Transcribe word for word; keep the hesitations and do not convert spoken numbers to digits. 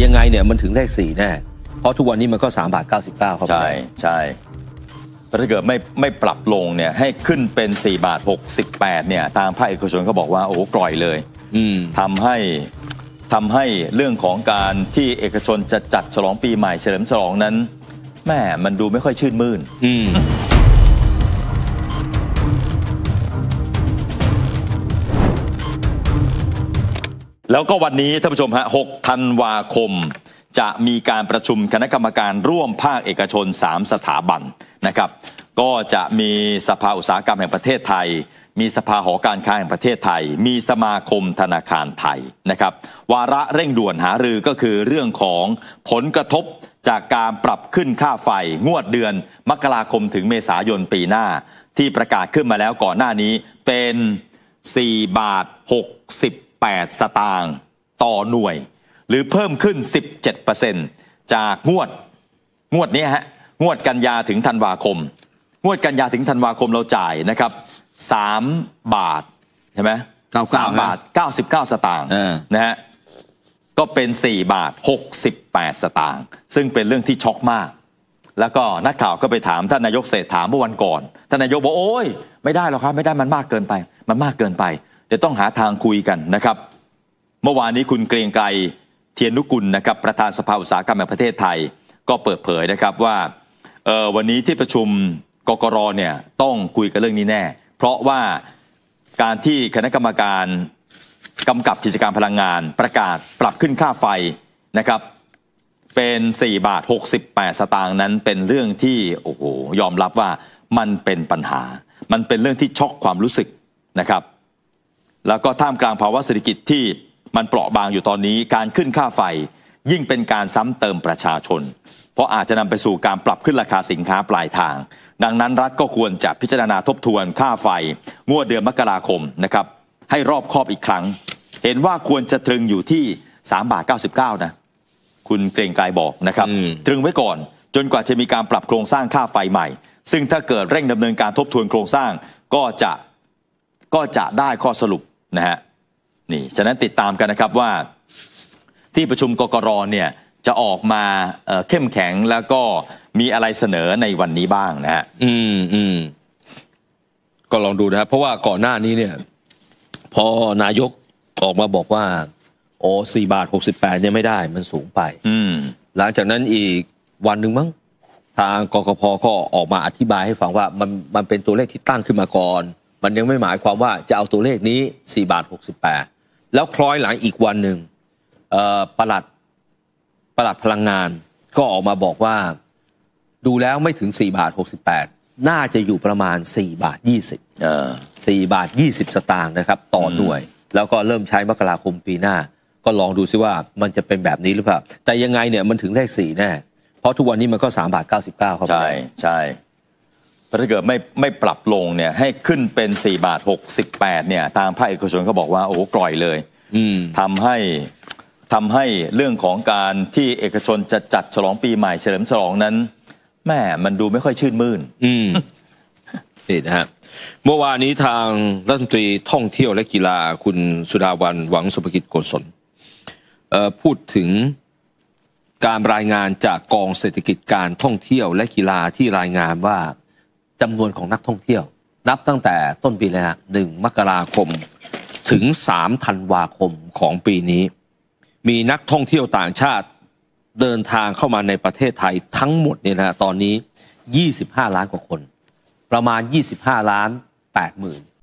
ยังไงเนี่ยมันถึงเลขสี่แน่เพราะทุกวันนี้มันก็สามบาทเก้าสิบเก้าครับใช่ใช่ถ้าเกิดไม่ไม่ปรับลงเนี่ยให้ขึ้นเป็นสี่บาทหกสิบแปดเนี่ยทางภาคเอกชนเขาบอกว่าโอ้กร่อยเลยทำให้ทำให้เรื่องของการที่เอกชนจะจัดฉลองปีใหม่เฉลิมฉลองนั้นแม่มันดูไม่ค่อยชื่นมื่นแล้วก็วันนี้ท่านผู้ชมฮะหกธันวาคมจะมีการประชุมคณะกรรมการร่วมภาคเอกชนสามสถาบันนะครับก็จะมีสภาอุตสาหกรรมแห่งประเทศไทยมีสภาหอการค้าแห่งประเทศไทยมีสมาคมธนาคารไทยนะครับวาระเร่งด่วนหารือก็คือเรื่องของผลกระทบจากการปรับขึ้นค่าไฟงวดเดือนมกราคมถึงเมษายนปีหน้าที่ประกาศขึ้นมาแล้วก่อนหน้านี้เป็นสี่บาทหกสิบแปดสตางค์ต่อหน่วยหรือเพิ่มขึ้น สิบเจ็ดเปอร์เซ็นต์ จากงวดงวดนี้ฮะงวดกันยาถึงธันวาคมงวดกันยาถึงธันวาคมเราจ่ายนะครับสามบาทใช่ไหมสามบาทเก้าสิบเก้าสตางค์นะฮะก็เป็นสี่บาทหกสิบแปดสตางค์ซึ่งเป็นเรื่องที่ช็อกมากแล้วก็นักข่าวก็ไปถามท่านนายกเศรษฐาเมื่อวันก่อนท่านนายกบอกโอ้ยไม่ได้หรอกครับไม่ได้มันมากเกินไปมันมากเกินไปเดี๋ยวต้องหาทางคุยกันนะครับเมื่อวานนี้คุณเกรียงไกรเทียนนุกุลนะครับประธานสภาอุตสาหกรรมแห่งประเทศไทยก็เปิดเผยนะครับว่าวันนี้ที่ประชุมกกร.เนี่ยต้องคุยกันเรื่องนี้แน่เพราะว่าการที่คณะกรรมการกำกับกิจการพลังงานประกาศปรับขึ้นค่าไฟนะครับเป็นสี่บาทหกสิบแปดสตางค์นั้นเป็นเรื่องที่โอ้โหยอมรับว่ามันเป็นปัญหามันเป็นเรื่องที่ช็อกความรู้สึกนะครับแล้วก็ท่ามกลางภาวะเศรษฐกิจที่มันเปราะบางอยู่ตอนนี้การขึ้นค่าไฟยิ่งเป็นการซ้ำเติมประชาชนเพราะอาจจะนำไปสู่การปรับขึ้นราคาสินค้าปลายทางดังนั้นรัฐก็ควรจะพิจารณาทบทวนค่าไฟงวดเดือนมกราคมนะครับให้รอบคอบอีกครั้งเห็นว่าควรจะตรึงอยู่ที่สามบาทเก้าสิบเก้านะคุณเกรียงไกรบอกนะครับตรึงไว้ก่อนจนกว่าจะมีการปรับโครงสร้างค่าไฟใหม่ซึ่งถ้าเกิดเร่งดำเนินการทบทวนโครงสร้างก็จะก็จะได้ข้อสรุปนะฮะนี่ฉะนั้นติดตามกันนะครับว่าที่ประชุมกกร.เนี่ยจะออกมาเข้มแข็งแล้วก็มีอะไรเสนอในวันนี้บ้างนะฮะอืมอืมก็ลองดูนะครับเพราะว่าก่อนหน้านี้เนี่ยพอนายกออกมาบอกว่าโอ้สี่บาทหกสิบแปดเนี่ยไม่ได้มันสูงไปอืมหลังจากนั้นอีกวันหนึ่งมั้งทางกกพ.ก็ออกมาอธิบายให้ฟังว่ามันมันเป็นตัวเลขที่ตั้งขึ้นมาก่อนมันยังไม่หมายความว่าจะเอาตัวเลขนี้สี่บาทหกสิบแปดแล้วคล้อยหลังอีกวันหนึ่งเอ่อปลัดปลัดพลังงานก็ออกมาบอกว่าดูแล้วไม่ถึงสี่บาทหกสิบแปดน่าจะอยู่ประมาณสี่บาทยี่สิบเออสี่บาทยี่สิบสตางค์นะครับต่อหน่วยแล้วก็เริ่มใช้มกราคมปีหน้าก็ลองดูซิว่ามันจะเป็นแบบนี้หรือเปล่าแต่ยังไงเนี่ยมันถึงเลขสี่แน่เพราะทุกวันนี้มันก็สามบาทเก้าสิบเก้าครับใช่ใช่ถ้าเกิดไม่ไม่ปรับลงเนี่ยให้ขึ้นเป็นสี่บาทหกสิบแปดเนี่ยทางภาคเอกชนเขาบอกว่าโอ้กร่อยเลยทำให้ทำให้เรื่องของการที่เอกชนจะจัดฉลองปีใหม่เฉลิมฉลองนั้นแม่มันดูไม่ค่อยชื่นมื่นนี่นะฮะเมื่อวานนี้ทางรัฐมนตรีท่องเที่ยวและกีฬาคุณสุดาวันหวังสุภกิจโกศลพูดถึงการรายงานจากกองเศรษฐกิจการท่องเที่ยวและกีฬาที่รายงานว่าจำนวนของนักท่องเที่ยวนับตั้งแต่ต้นปีเลยนะหนึ่งมกราคมถึงสามธันวาคมของปีนี้มีนักท่องเที่ยวต่างชาติเดินทางเข้ามาในประเทศไทยทั้งหมดเนี่ยนะตอนนี้ยี่สิบห้าล้านกว่าคนประมาณยี่สิบห้าล้านแปดหมื่น